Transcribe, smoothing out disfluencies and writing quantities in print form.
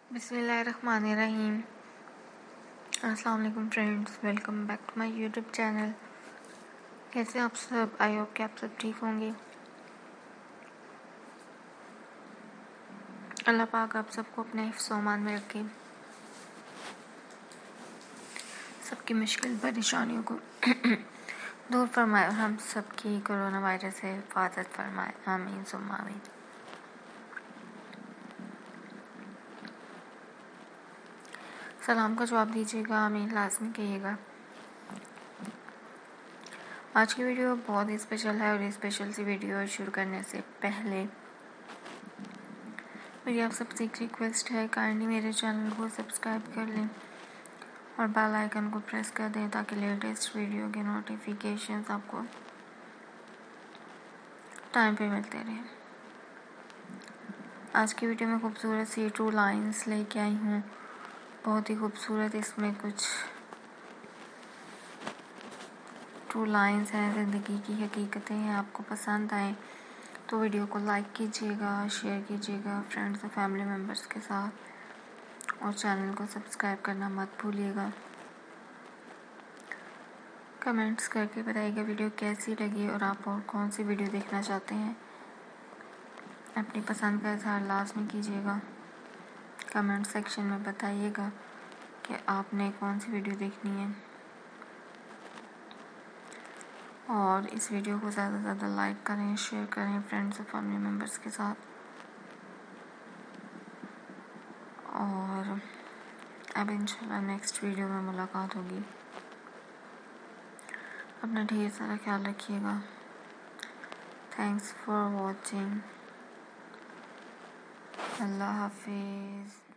बिस्मिल्लाहिर्रहमानिर्रहीम। अस्सलाम वालेकुम friends, welcome back to my YouTube channel. कैसे आप सब? आई होप कि आप सब ठीक होंगे। अल्लाह पाक आप सबको अपने हिफ्ज़ व अमान में रखे, सबकी मुश्किल परेशानियों को दूर फरमाए और हम सबकी कोरोना वायरस से हिफाजत फरमाए। आमीन सुम्मा आमीन। सलाम का जवाब दीजिएगा, आमीन लाजमी कहिएगा। आज की वीडियो बहुत ही स्पेशल है और स्पेशल सी वीडियो शुरू करने से पहले मेरी आप सबसे एक रिक्वेस्ट है, काइंडली मेरे चैनल को सब्सक्राइब कर लें और बेल आइकन को प्रेस कर दें ताकि लेटेस्ट वीडियो के नोटिफिकेशंस आपको टाइम पे मिलते रहें। आज की वीडियो में खूबसूरत सी 2 लाइन्स लेके आई हूँ, बहुत ही खूबसूरत। इसमें कुछ 2 लाइन्स हैं, ज़िंदगी की हकीकतें हैं। आपको पसंद आए तो वीडियो को लाइक कीजिएगा, शेयर कीजिएगा फ्रेंड्स और फैमिली मेम्बर्स के साथ, और चैनल को सब्सक्राइब करना मत भूलिएगा। कमेंट्स करके बताइएगा वीडियो कैसी लगी और आप और कौन सी वीडियो देखना चाहते हैं। अपनी पसंद का इजहार लाजमी कीजिएगा। कमेंट सेक्शन में बताइएगा कि आपने कौन सी वीडियो देखनी है, और इस वीडियो को ज़्यादा से ज़्यादा लाइक करें, शेयर करें फ्रेंड्स और फैमिली मेम्बर्स के साथ। और अब इंशाल्लाह नेक्स्ट वीडियो में मुलाकात होगी। अपना ढेर सारा ख्याल रखिएगा। Thanks for watching. अल्लाह हाफिज़।